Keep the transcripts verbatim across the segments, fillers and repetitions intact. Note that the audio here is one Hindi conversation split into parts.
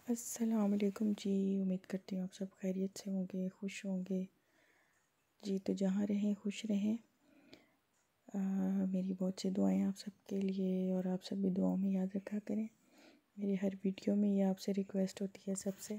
अस्सलाम वालेकुम जी। उम्मीद करती हूँ आप सब खैरियत से होंगे, खुश होंगे जी। तो जहाँ रहें खुश रहें। आ, मेरी बहुत सी दुआएं आप सबके लिए, और आप सब भी दुआओं में याद रखा करें। मेरी हर वीडियो में ये आपसे रिक्वेस्ट होती है सबसे,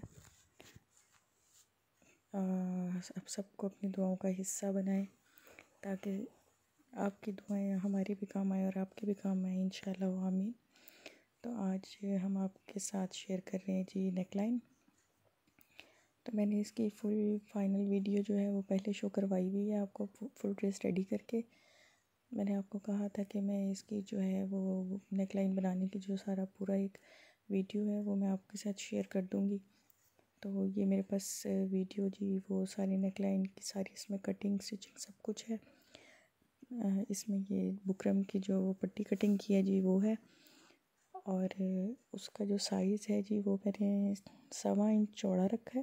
आप सबको अपनी दुआओं का हिस्सा बनाएं ताकि आपकी दुआएं हमारे भी काम आए और आपके भी काम आए इंशाल्लाह आमीन। तो आज हम आपके साथ शेयर कर रहे हैं जी नेकलाइन। तो मैंने इसकी फुल फाइनल वीडियो जो है वो पहले शो करवाई हुई है आपको, फुल ड्रेस रेडी करके। मैंने आपको कहा था कि मैं इसकी जो है वो नेकलाइन बनाने की जो सारा पूरा एक वीडियो है वो मैं आपके साथ शेयर कर दूंगी। तो ये मेरे पास वीडियो जी वो सारी नेकलाइन की सारी, इसमें कटिंग स्टिचिंग सब कुछ है। इसमें ये बुकरम की जो पट्टी कटिंग की है जी वो है, और उसका जो साइज़ है जी वो मैंने सवा इंच चौड़ा रखा है,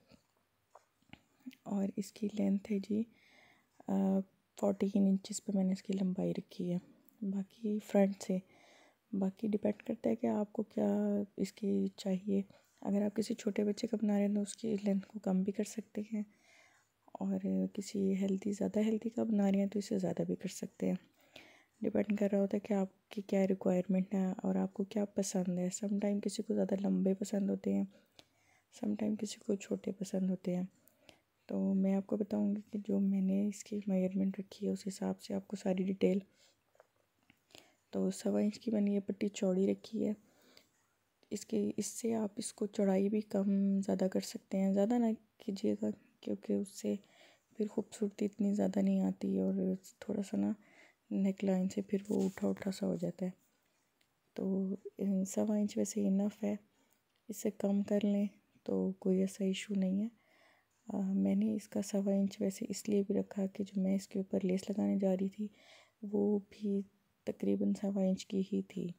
और इसकी लेंथ है जी फोर्टीन इंचज़ पे मैंने इसकी लंबाई रखी है। बाकी फ्रंट से बाकी डिपेंड करता है कि आपको क्या इसकी चाहिए। अगर आप किसी छोटे बच्चे का बना रहे हैं तो उसकी लेंथ को कम भी कर सकते हैं, और किसी हेल्दी ज़्यादा हेल्दी का बना रहे हैं तो इसे ज़्यादा भी कर सकते हैं। डिपेंड कर रहा होता है कि आपकी क्या रिक्वायरमेंट है और आपको क्या पसंद है। सम टाइम किसी को ज़्यादा लंबे पसंद होते हैं, सम टाइम किसी को छोटे पसंद होते हैं। तो मैं आपको बताऊंगी कि जो मैंने इसकी मेजरमेंट रखी है उस हिसाब से आपको सारी डिटेल। तो सवा इंच की मैंने ये पट्टी चौड़ी रखी है। इसके इससे आप इसको चौड़ाई भी कम ज़्यादा कर सकते हैं, ज़्यादा ना कीजिएगा क्योंकि उससे फिर खूबसूरती इतनी ज़्यादा नहीं आती, और थोड़ा सा ना नेक लाइन से फिर वो उठा उठा सा हो जाता है। तो सवा इंच वैसे इनफ है, इससे कम कर लें तो कोई ऐसा इशू नहीं है। आ, मैंने इसका सवा इंच वैसे इसलिए भी रखा कि जो मैं इसके ऊपर लेस लगाने जा रही थी वो भी तकरीबन सवा इंच की ही थी,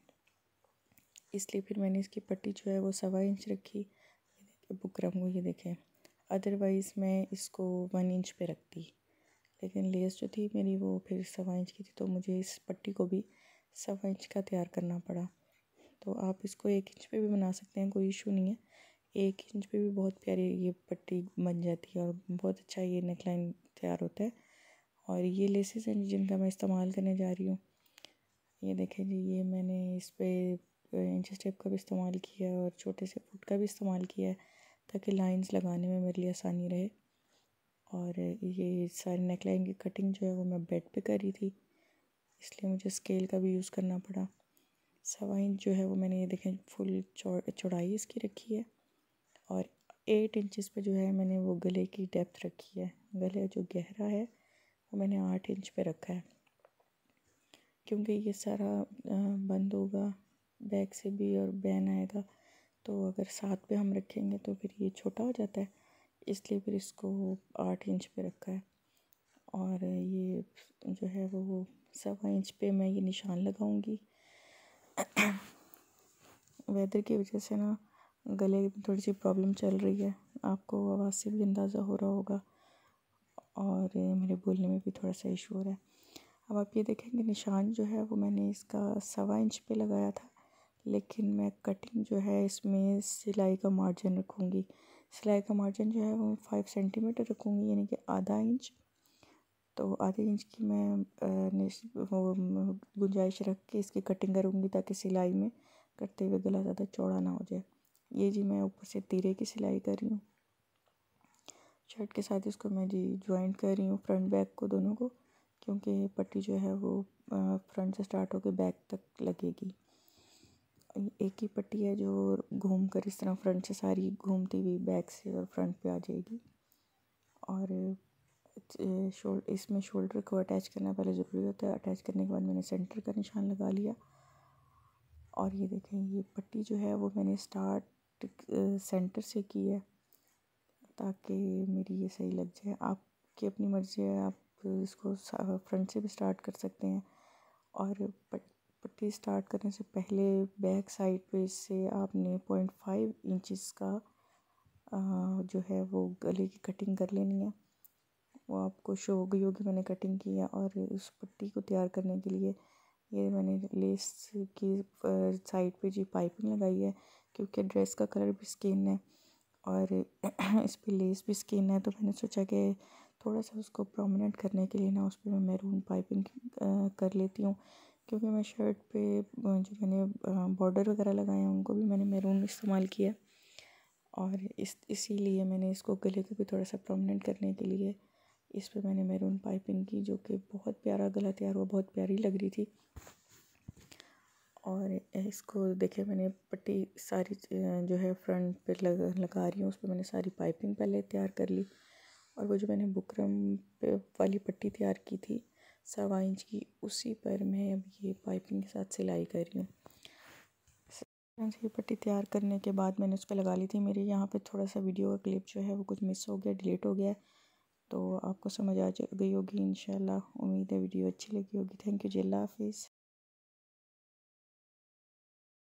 इसलिए फिर मैंने इसकी पट्टी जो है वो सवा इंच रखी। बुकरम को ये देखें, अदरवाइज़ मैं इसको वन इंच पे रखती, लेकिन लेस जो थी मेरी वो फिर सवा इंच की थी, तो मुझे इस पट्टी को भी सवा इंच का तैयार करना पड़ा। तो आप इसको एक इंच पे भी बना सकते हैं, कोई इशू नहीं है। एक इंच पे भी बहुत प्यारी ये पट्टी बन जाती है और बहुत अच्छा ये नेकलाइन तैयार होता है। और ये लेसेस हैं जिनका मैं इस्तेमाल करने जा रही हूँ। ये देखें जी, ये मैंने इस पर इंच टेप का भी इस्तेमाल किया है और छोटे से फुट का भी इस्तेमाल किया है ताकि लाइंस लगाने में मेरे लिए आसानी रहे। और ये सारी नेकलाइन की कटिंग जो है वो मैं बेड पे करी थी, इसलिए मुझे स्केल का भी यूज़ करना पड़ा। सवा इंच जो है वो मैंने ये देखें फुल चौड़ाई इसकी रखी है, और एट इंचज़ पे जो है मैंने वो गले की डेप्थ रखी है। गले जो गहरा है वो मैंने आठ इंच पे रखा है, क्योंकि ये सारा बंद होगा बैक से भी और बैन आएगा, तो अगर सात पे हम रखेंगे तो फिर ये छोटा हो जाता है, इसलिए फिर इसको आठ इंच पे रखा है। और ये जो है वो सवा इंच पे मैं ये निशान लगाऊंगी। वेदर की वजह से ना गले में थोड़ी सी प्रॉब्लम चल रही है, आपको आवाज़ से भी अंदाज़ा हो रहा होगा, और मेरे बोलने में भी थोड़ा सा इशू हो रहा है। अब आप ये देखेंगे निशान जो है वो मैंने इसका सवा इंच पे लगाया था, लेकिन मैं कटिंग जो है इसमें सिलाई का मार्जिन रखूँगी। सिलाई का मार्जिन जो है वो फाइव सेंटीमीटर रखूँगी, यानी कि आधा इंच। तो आधे इंच की मैं वो गुंजाइश रख के इसकी कटिंग करूँगी ताकि सिलाई में करते हुए गला ज़्यादा चौड़ा ना हो जाए। ये जी मैं ऊपर से तीरे की सिलाई कर रही हूँ शर्ट के साथ, इसको मैं जी ज्वाइंट कर रही हूँ फ्रंट बैक को दोनों को, क्योंकि पट्टी जो है वो फ्रंट से स्टार्ट होकर बैक तक लगेगी। एक ही पट्टी है जो घूम कर इस तरह फ्रंट से सारी घूमती हुई बैक से और फ्रंट पे आ जाएगी। और शोल इसमें शोल्डर को अटैच करना पहले ज़रूरी होता है। अटैच करने के बाद मैंने सेंटर का निशान लगा लिया, और ये देखें ये पट्टी जो है वो मैंने स्टार्ट सेंटर से की है ताकि मेरी ये सही लग जाए। आपकी अपनी मर्ज़ी है, आप इसको फ्रंट से भी स्टार्ट कर सकते हैं, और पट्टी स्टार्ट करने से पहले बैक साइड पे से आपने पॉइंट फाइव इंचज़ का जो है वो गले की कटिंग कर लेनी है। वो आपको शो हो गई होगी मैंने कटिंग की है। और उस पट्टी को तैयार करने के लिए ये मैंने लेस की साइड पे जी पाइपिंग लगाई है, क्योंकि ड्रेस का कलर भी स्किन है और इस पर लेस भी स्किन है, तो मैंने सोचा कि थोड़ा सा उसको प्रोमिनेंट करने के लिए ना उस पर मैं मैरून पाइपिंग कर लेती हूँ। क्योंकि मैं शर्ट पे जो मैंने बॉर्डर वगैरह लगाए हैं उनको भी मैंने मैरून इस्तेमाल किया, और इस इसीलिए मैंने इसको गले को भी थोड़ा सा प्रोमिनेंट करने के लिए इस पे मैंने मैरून पाइपिंग की, जो कि बहुत प्यारा गला तैयार हुआ, बहुत प्यारी लग रही थी। और इसको देखे मैंने पट्टी सारी जो है फ्रंट पे लगा लगा रही हूँ, उस पर मैंने सारी पाइपिंग पहले तैयार कर ली। और वो जो मैंने बुकरम पे वाली पट्टी तैयार की थी सवा इंच की, उसी पर मैं अब ये पाइपिंग के साथ सिलाई कर रही हूँ। ये पट्टी तैयार करने के बाद मैंने उस पर लगा ली थी। मेरे यहाँ पे थोड़ा सा वीडियो का क्लिप जो है वो कुछ मिस हो गया, डिलीट हो गया, तो आपको समझ आ गई होगी इंशाल्लाह। उम्मीद है वीडियो अच्छी लगी होगी। थैंक यू जी, अल्लाह हाफिज़।